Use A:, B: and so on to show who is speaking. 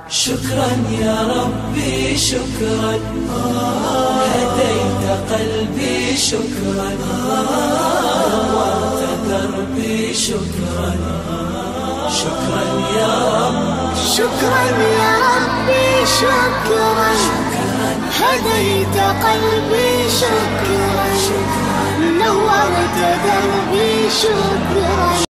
A: شكرا يا ربي شكرا، هديت قلبي شكرا، نورت دربي شكرا. شكرا يا رب،
B: شكرا يا ربي شكرا، هديت قلبي شكرا، نورت دربي شكرا.